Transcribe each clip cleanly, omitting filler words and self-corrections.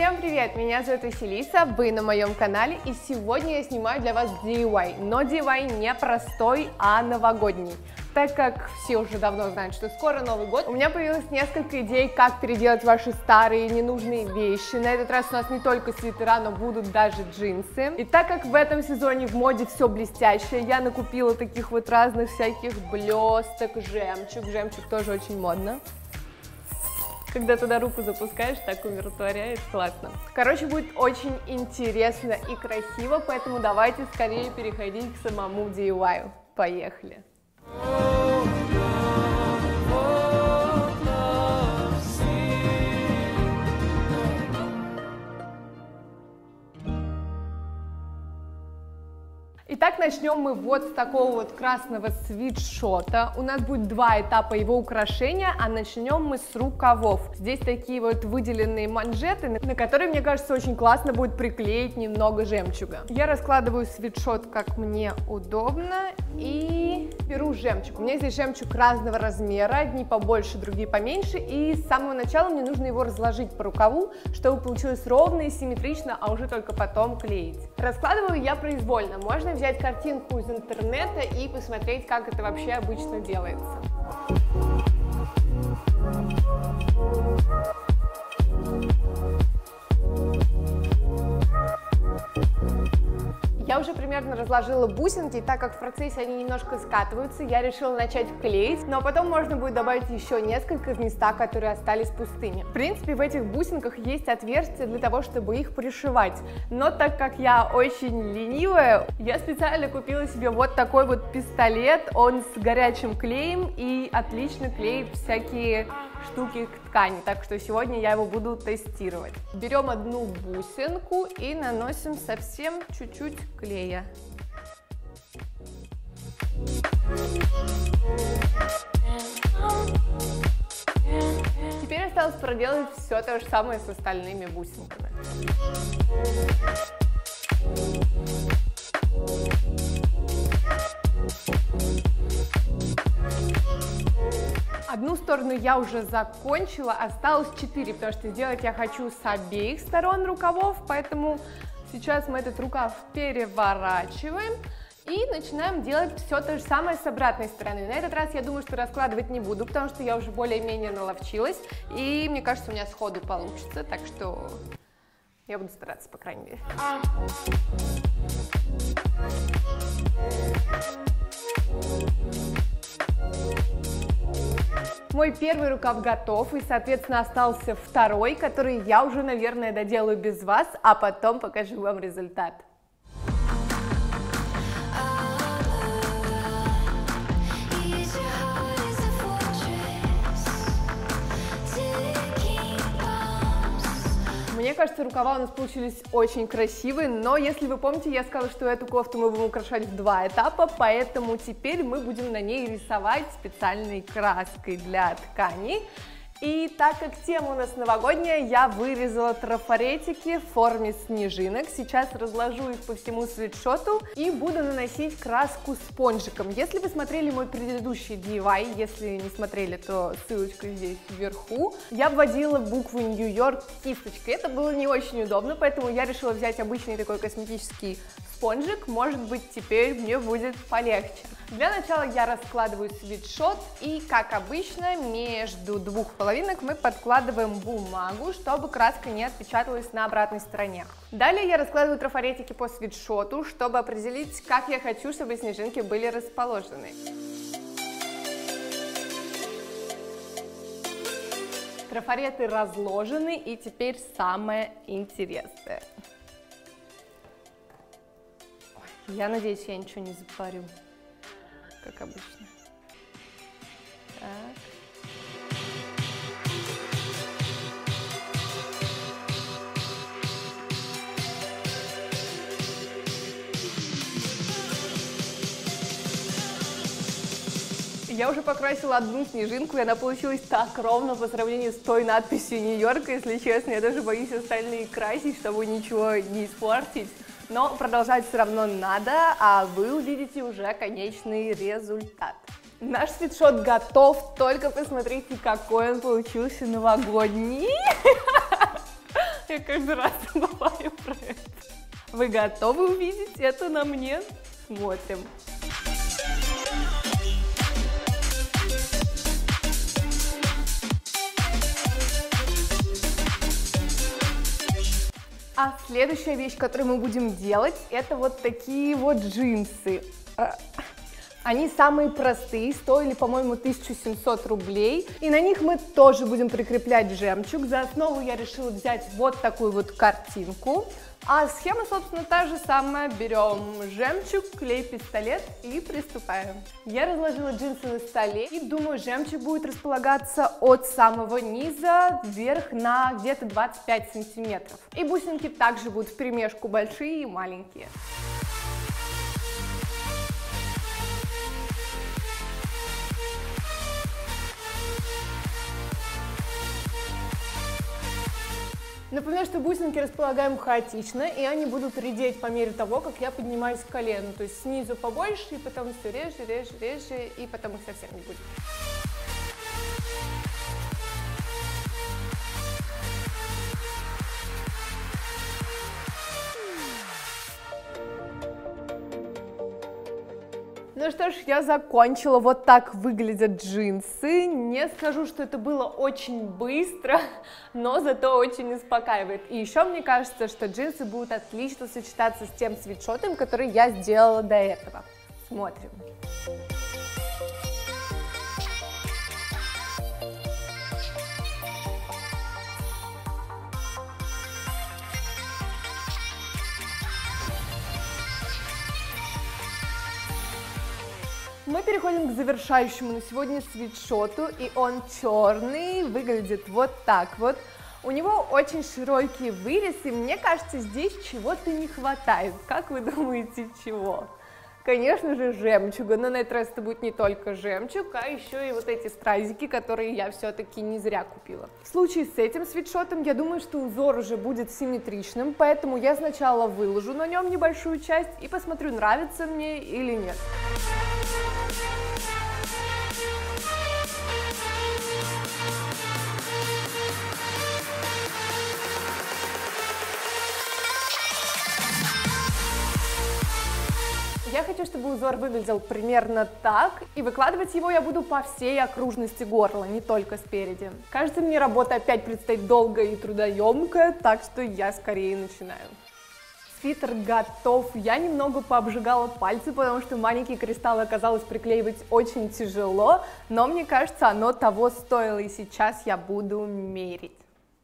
Всем привет! Меня зовут Василиса, вы на моем канале, и сегодня я снимаю для вас DIY, но DIY не простой, а новогодний. Так как все уже давно знают, что скоро Новый год, у меня появилось несколько идей, как переделать ваши старые ненужные вещи. На этот раз у нас не только свитера, но будут даже джинсы. И так как в этом сезоне в моде все блестящее, я накупила таких вот разных всяких блесток, жемчуг. Жемчуг тоже очень модно. Когда туда руку запускаешь, так умиротворяет, классно. Короче, будет очень интересно и красиво, поэтому давайте скорее переходить к самому DIY. Поехали! Итак, начнем мы вот с такого вот красного свитшота. У нас будет два этапа его украшения, а начнем мы с рукавов. Здесь такие вот выделенные манжеты, на которые, мне кажется, очень классно будет приклеить немного жемчуга. Я раскладываю свитшот, как мне удобно, и беру жемчуг. У меня здесь жемчуг разного размера, одни побольше, другие поменьше, и с самого начала мне нужно его разложить по рукаву, чтобы получилось ровно и симметрично, а уже только потом клеить. Раскладываю я произвольно. Можно взять картинку из интернета и посмотреть, как это вообще обычно делается. Я уже примерно разложила бусинки, и так как в процессе они немножко скатываются, я решила начать клеить, но потом можно будет добавить еще несколько в места, которые остались пустыми. В принципе, в этих бусинках есть отверстия для того, чтобы их пришивать, но так как я очень ленивая, я специально купила себе вот такой вот пистолет, он с горячим клеем и отлично клеит всякие штуки к ткани, так что сегодня я его буду тестировать. Берем одну бусинку и наносим совсем чуть-чуть клея. Теперь осталось проделать все то же самое с остальными бусинками. Одну сторону я уже закончила, осталось 4, потому что сделать я хочу с обеих сторон рукавов, поэтому сейчас мы этот рукав переворачиваем и начинаем делать все то же самое с обратной стороны. На этот раз я думаю, что раскладывать не буду, потому что я уже более-менее наловчилась, и мне кажется, у меня сходу получится, так что я буду стараться, по крайней мере. Мой первый рукав готов, и, соответственно, остался второй, который я уже, наверное, доделаю без вас, а потом покажу вам результат. Мне кажется, рукава у нас получились очень красивые, но если вы помните, я сказала, что эту кофту мы будем украшать в два этапа, поэтому теперь мы будем на ней рисовать специальной краской для ткани. И так как тема у нас новогодняя, я вырезала трафаретики в форме снежинок. Сейчас разложу их по всему свитшоту и буду наносить краску спонжиком. Если вы смотрели мой предыдущий DIY, если не смотрели, то ссылочка здесь вверху, я обводила букву Нью-Йорк кисточкой. Это было не очень удобно, поэтому я решила взять обычный такой косметический спонжик. Может быть, теперь мне будет полегче. Для начала я раскладываю свитшот и, как обычно, между двух половинок мы подкладываем бумагу, чтобы краска не отпечаталась на обратной стороне. Далее я раскладываю трафаретики по свитшоту, чтобы определить, как я хочу, чтобы снежинки были расположены. Трафареты разложены, и теперь самое интересное. Я надеюсь, я ничего не запарю, как обычно. Так. Я уже покрасила одну снежинку, и она получилась так ровно по сравнению с той надписью Нью-Йорка, если честно. Я даже боюсь остальные красить, чтобы ничего не испортить. Но продолжать все равно надо, а вы увидите уже конечный результат. Наш свитшот готов, только посмотрите, какой он получился новогодний. Я каждый раз забываю про это. Вы готовы увидеть это на мне? Смотрим. А следующая вещь, которую мы будем делать, это вот такие вот джинсы. Они самые простые, стоили, по-моему, 1700 рублей. И на них мы тоже будем прикреплять жемчуг. За основу я решила взять вот такую вот картинку. А схема, собственно, та же самая. Берем жемчуг, клей-пистолет и приступаем. Я разложила джинсы на столе и думаю, жемчуг будет располагаться от самого низа вверх на где-то 25 сантиметров. И бусинки также будут вперемешку большие и маленькие. Напоминаю, что бусинки располагаем хаотично, и они будут редеть по мере того, как я поднимаюсь к колену. То есть снизу побольше, и потом все реже, реже, реже, и потом их совсем не будет. Ну что ж, я закончила. Вот так выглядят джинсы. Не скажу, что это было очень быстро, но зато очень успокаивает. И еще мне кажется, что джинсы будут отлично сочетаться с тем свитшотом, который я сделала до этого. Смотрим. Мы переходим к завершающему на сегодня свитшоту, и он черный, выглядит вот так вот. У него очень широкий вырез, и мне кажется, здесь чего-то не хватает. Как вы думаете, чего? Конечно же, жемчуга, но на этот раз это будет не только жемчуг, а еще и вот эти стразики, которые я все-таки не зря купила. В случае с этим свитшотом, я думаю, что узор уже будет симметричным, поэтому я сначала выложу на нем небольшую часть и посмотрю, нравится мне или нет. Я хочу, чтобы узор выглядел примерно так, и выкладывать его я буду по всей окружности горла, не только спереди. Кажется, мне работа опять предстоит долгая и трудоемкая, так что я скорее начинаю. Свитер готов. Я немного пообжигала пальцы, потому что маленькие кристаллы оказалось приклеивать очень тяжело, но мне кажется, оно того стоило, и сейчас я буду мерить.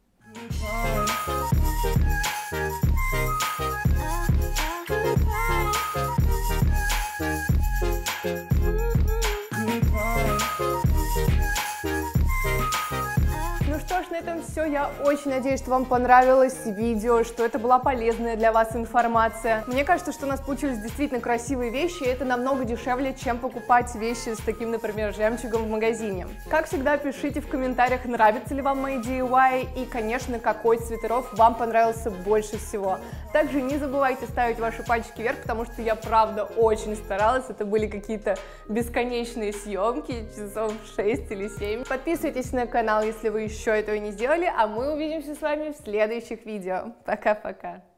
Ну что ж, на этом все. Я очень надеюсь, что вам понравилось видео, что это была полезная для вас информация. Мне кажется, что у нас получились действительно красивые вещи, и это намного дешевле, чем покупать вещи с таким, например, жемчугом в магазине. Как всегда, пишите в комментариях, нравятся ли вам мои DIY и, конечно, какой из свитеров вам понравился больше всего. Также не забывайте ставить ваши пальчики вверх, потому что я правда очень старалась. Это были какие-то бесконечные съемки, часов 6 или 7. Подписывайтесь на канал, если вы еще этого не сделали, а мы увидимся с вами в следующих видео. Пока-пока!